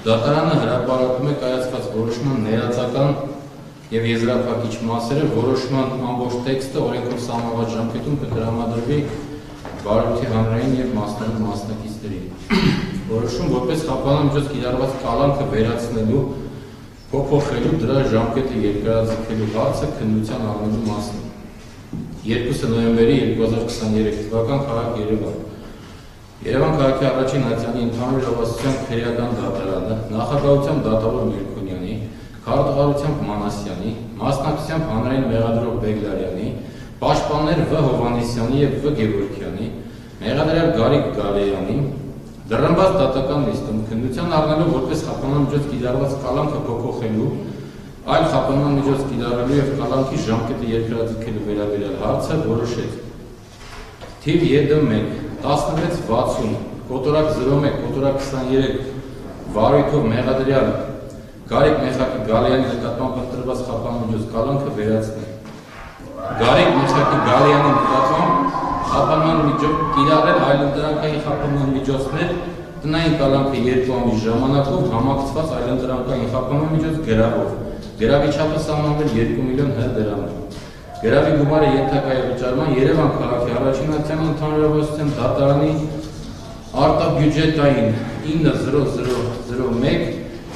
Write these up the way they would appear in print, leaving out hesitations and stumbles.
Դատարանը հրապարակում է կայացված որոշման ներածական եւ եզրափակիչ մասերը, որոշման ամբողջ տեքստը օրենքով սահմանված ժամկետում կտրամադրվի Բարույթի հանրային եւ մասնակիցներին։ Որոշում որպես խափանամիջոց կիրառված կալանքը վերացնելու, փոփոխելու, դրա ժամկետը երկարաձգելու հարցը քննության առնելու մասին։ 2 նոյեմբերի 2023 թվական քաղաք Երևան։ Երևան քաղաքի առաջին ատյանի ընդհանուր իրավասության քրեական դատարանը նախագահությամբ դատավոր Միրքոնյանի, քարտուղարությամբ Մանասյանի, մասնակցությամբ հանրային մեղադրող Բեգլարյանի, պաշտպաններ Վ. Հովհաննիսյանի եւ Վ. Գևորգյանի, մեղադրյալ Գարիկ Գալեյանի, դրամբաց դատական լիստում քննության առնելով որպես խափանամիջոց կիրառված կալանքը փոփոխելու, այլ խափանամիջոց կիրառելու եւ կալանքի ժամկետը երկարաձգելու վերաբերյալ հարցը որոշեց թիվ ԵԴ1 1660 կոտորակ 01 կոտորակ 23 վարույթով մեղադրյալ Գարիկ Մեխակի Գալեյանի նկատմամբ ընտրված խափանամիջոց կալանքը վերացնել։ Գարիկ Մեխակի Գալեյանի նկատմամբ խափանամիջոց կիրառել այլընտրանքային խափանամիջոցներ տնային կալանքը 2 ամիս ժամանակով համակցված այլընտրանքային խափանամիջոց գրավով։ Գրավի չափը սահմանվել 2 միլիոն Հ դրամ։ Գրավի գումարը ենթակա է վճարման Երևան քաղաքի առաջին ատյանի ընդհանուր իրավասության դատարանի արտաբյուջետային 90001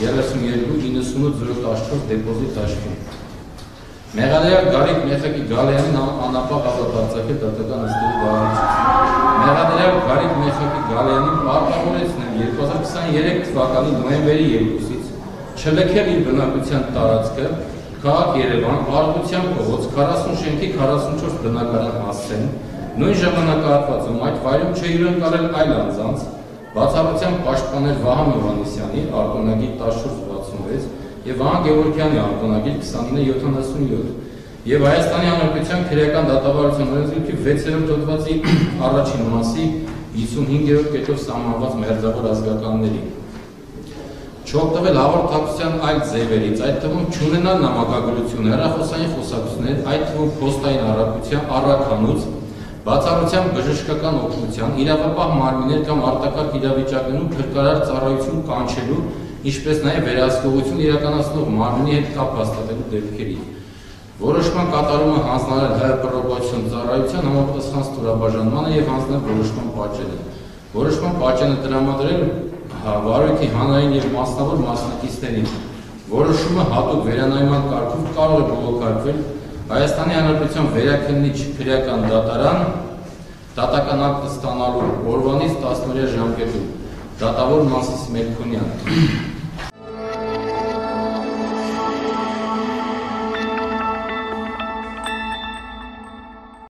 3298 դեպոզիտ աշխում։ Մեղադրյալ Գարիկ Մեխակի Գալեյանին անապահ ազատ արձակել դատական նստելու վարչություն։ Մեղադրյալ Գարիկ Մեխակի Գալեյանին պարտավորեցնել 2023 թվականի նոյեմբերի 2-ից չլքել իր բնակության տարածքը քաղաք Երևան, Արգության փողոց 40 շենքի 44 բնակարան հասցեն, նույն ժամանակահատվածում այդ վայրում չհյուրընկալել այլ անձանց, բացառությամբ պաշտպաներ Վահան Հովհաննիսյանի արտոնագիր 1466 եւ Վահան Գևորգյանի արտոնագիր 2977 եւ Հայաստանի Հանրապետության քրեական դատավարության օրենսգրքի 6-րդ հոդվածի առաջին մասի 55-րդ կետով սահմանված մերձավոր ազգականների չօգտվել հաղորդակցության այլ ձևերից, այդ թվում չունենալ նամակագրություն, հեռախոսային խոսակցություններ, այդ թվում փոստային առաքանուց, բացառությամբ բժշկական օգնության, իրավապահ մարմիններ կամ արտակարգ իրավիճակներում փրկարար ծառայություն կանչելու, ինչպես նաև վերահսկողություն իրականացնող մարմինի հետ կապ հաստատելու դեպքերի։ Որոշման կատարումը հանձնարարել ՀՀ պրոբացիոն ծառայության համապատասխան ստորաբաժանմանը եւ հանձնել որոշման պատճենը։ Որոշման պատճենը տրամադրել Վարույթի հանրային եւ մասնավոր մասնակիցներին։ Որոշումը հատուկ վերանայման կարգով կարող է բողոքարկվել Հայաստանի Հանրապետության վերաքննիչ քրեական դատարան դատական ակտ ստանալու օրվանից 10 օրյա ժամկետում։ Դատավոր Մասիս Մելքոնյան։